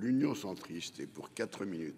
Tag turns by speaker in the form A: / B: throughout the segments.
A: l'Union centriste et pour 4 minutes.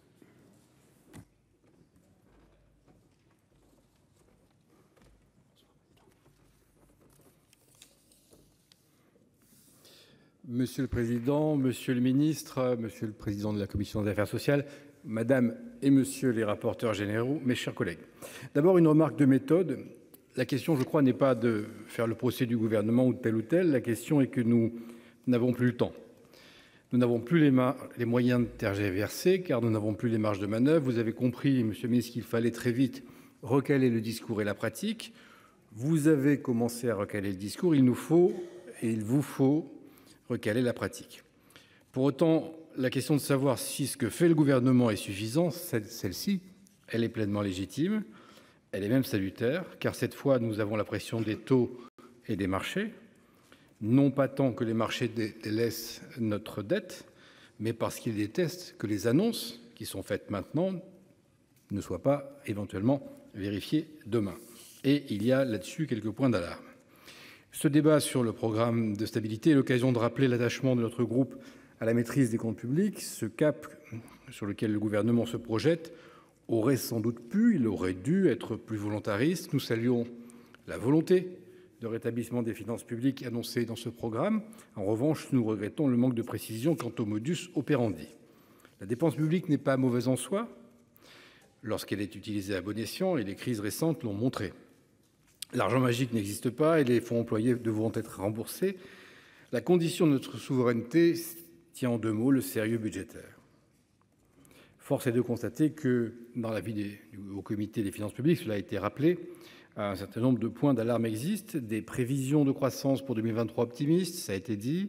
B: Monsieur le président, monsieur le ministre, monsieur le président de la commission des affaires sociales, madame et monsieur les rapporteurs généraux, mes chers collègues. D'abord, une remarque de méthode. La question, je crois, n'est pas de faire le procès du gouvernement ou de tel ou tel. La question est que nous n'avons plus le temps. Nous n'avons plus les moyens de tergiverser car nous n'avons plus les marges de manœuvre. Vous avez compris, monsieur le ministre, qu'il fallait très vite recaler le discours et la pratique. Vous avez commencé à recaler le discours. Il nous faut et il vous faut recaler la pratique. Pour autant, la question de savoir si ce que fait le gouvernement est suffisant, celle-ci, elle est pleinement légitime, elle est même salutaire, car cette fois, nous avons la pression des taux et des marchés, non pas tant que les marchés délaissent notre dette, mais parce qu'ils détestent que les annonces qui sont faites maintenant ne soient pas éventuellement vérifiées demain. Et il y a là-dessus quelques points d'alarme. Ce débat sur le programme de stabilité est l'occasion de rappeler l'attachement de notre groupe à la maîtrise des comptes publics. Ce cap sur lequel le gouvernement se projette aurait sans doute pu, il aurait dû être plus volontariste. Nous saluons la volonté de rétablissement des finances publiques annoncée dans ce programme. En revanche, nous regrettons le manque de précision quant au modus operandi. La dépense publique n'est pas mauvaise en soi lorsqu'elle est utilisée à bon escient, et les crises récentes l'ont montré. L'argent magique n'existe pas et les fonds employés devront être remboursés. La condition de notre souveraineté tient en 2 mots, le sérieux budgétaire. Force est de constater que dans l'avis du Haut Comité des finances publiques, cela a été rappelé, un certain nombre de points d'alarme existent, des prévisions de croissance pour 2023 optimistes, ça a été dit,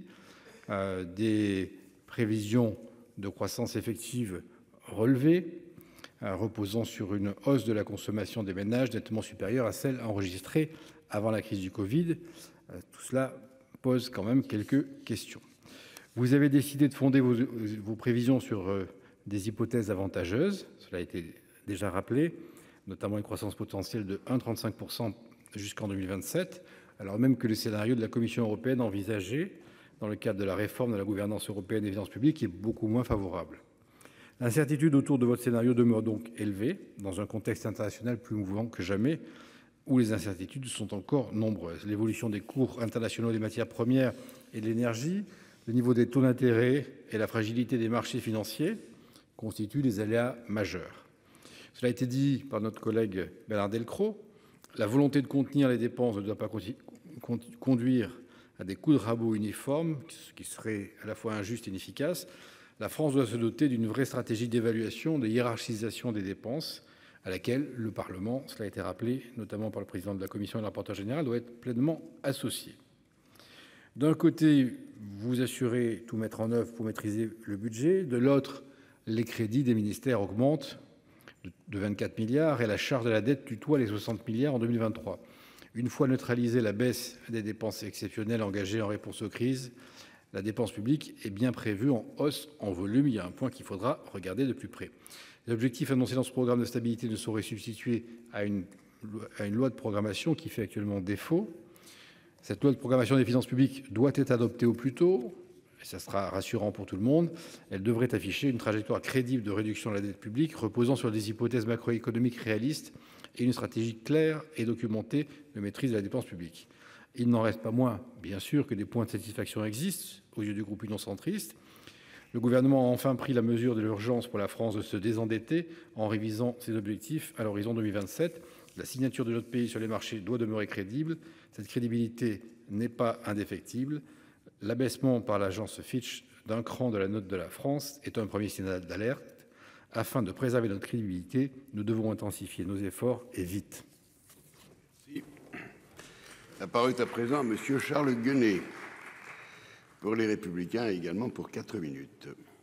B: des prévisions de croissance effective relevées, reposant sur une hausse de la consommation des ménages nettement supérieure à celle enregistrée avant la crise du Covid. Tout cela pose quand même quelques questions. Vous avez décidé de fonder vos prévisions sur des hypothèses avantageuses, cela a été déjà rappelé, notamment une croissance potentielle de 1,35% jusqu'en 2027, alors même que le scénario de la Commission européenne envisagé dans le cadre de la réforme de la gouvernance européenne des finances publiques est beaucoup moins favorable. L'incertitude autour de votre scénario demeure donc élevée, dans un contexte international plus mouvant que jamais, où les incertitudes sont encore nombreuses. L'évolution des cours internationaux des matières premières et de l'énergie, le niveau des taux d'intérêt et la fragilité des marchés financiers constituent des aléas majeurs. Cela a été dit par notre collègue Bernard Delcros, la volonté de contenir les dépenses ne doit pas conduire à des coups de rabot uniformes, ce qui serait à la fois injuste et inefficace. La France doit se doter d'une vraie stratégie d'évaluation, de hiérarchisation des dépenses, à laquelle le Parlement, cela a été rappelé notamment par le président de la Commission et le rapporteur général, doit être pleinement associé. D'un côté, vous assurez tout mettre en œuvre pour maîtriser le budget. De l'autre, les crédits des ministères augmentent de 24 milliards et la charge de la dette tutoie les 60 milliards en 2023. Une fois neutralisée la baisse des dépenses exceptionnelles engagées en réponse aux crises, la dépense publique est bien prévue en hausse en volume. Il y a un point qu'il faudra regarder de plus près. Les objectifs annoncés dans ce programme de stabilité ne sauraient substituer à une loi de programmation qui fait actuellement défaut. Cette loi de programmation des finances publiques doit être adoptée au plus tôt, et ça sera rassurant pour tout le monde. Elle devrait afficher une trajectoire crédible de réduction de la dette publique reposant sur des hypothèses macroéconomiques réalistes et une stratégie claire et documentée de maîtrise de la dépense publique. Il n'en reste pas moins, bien sûr, que des points de satisfaction existent aux yeux du groupe Union centriste. Le gouvernement a enfin pris la mesure de l'urgence pour la France de se désendetter en révisant ses objectifs à l'horizon 2027. La signature de notre pays sur les marchés doit demeurer crédible. Cette crédibilité n'est pas indéfectible. L'abaissement par l'agence Fitch d'un cran de la note de la France est un premier signal d'alerte. Afin de préserver notre crédibilité, nous devons intensifier nos efforts et vite.
A: Merci. La parole est à présent à monsieur Charles Guené pour les Républicains et également pour 4 minutes.